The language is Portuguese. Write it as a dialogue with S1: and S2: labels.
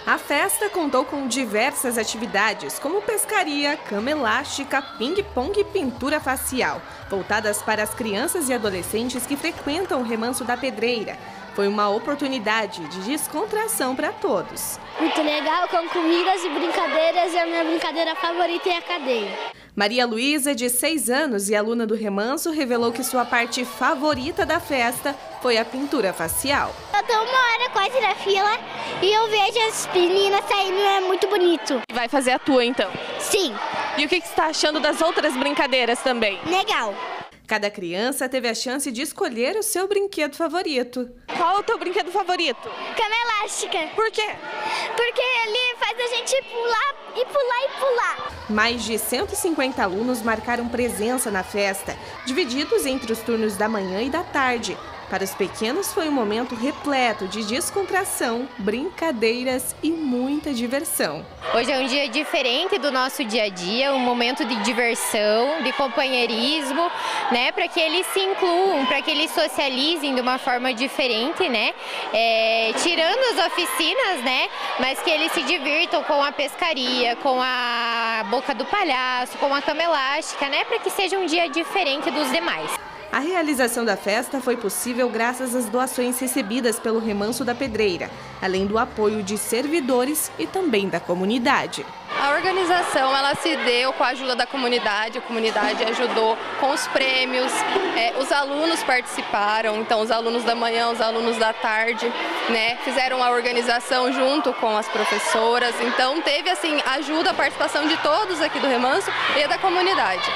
S1: A festa contou com diversas atividades, como pescaria, cama elástica, ping-pong e pintura facial, voltadas para as crianças e adolescentes que frequentam o Remanso da Pedreira. Foi uma oportunidade de descontração para todos.
S2: Muito legal, com comidas e brincadeiras, e a minha brincadeira favorita é a cadeia.
S1: Maria Luísa, de 6 anos e aluna do Remanso, revelou que sua parte favorita da festa foi a pintura facial.
S2: Eu estou 1 hora quase na fila e eu vejo as meninas saindo, é muito bonito.
S3: Vai fazer a tua então?
S2: Sim.
S3: E o que você está achando das outras brincadeiras também?
S2: Legal.
S1: Cada criança teve a chance de escolher o seu brinquedo favorito.
S3: Qual é o teu brinquedo favorito?
S2: Cama elástica.
S3: Por quê?
S2: Porque ele faz a gente pular e pular e pular.
S1: Mais de 150 alunos marcaram presença na festa, divididos entre os turnos da manhã e da tarde. Para os pequenos foi um momento repleto de descontração, brincadeiras e muita diversão.
S4: Hoje é um dia diferente do nosso dia a dia, um momento de diversão, de companheirismo, né, para que eles se incluam, para que eles socializem de uma forma diferente, né, tirando as oficinas, né, mas que eles se divirtam com a pescaria, com a boca do palhaço, com a cama elástica, né, para que seja um dia diferente dos demais.
S1: A realização da festa foi possível graças às doações recebidas pelo Remanso da Pedreira, além do apoio de servidores e também da comunidade.
S3: A organização ela se deu com a ajuda da comunidade, a comunidade ajudou com os prêmios, os alunos participaram, então os alunos da manhã, os alunos da tarde, né, fizeram a organização junto com as professoras, então teve assim ajuda, a participação de todos aqui do Remanso e da comunidade.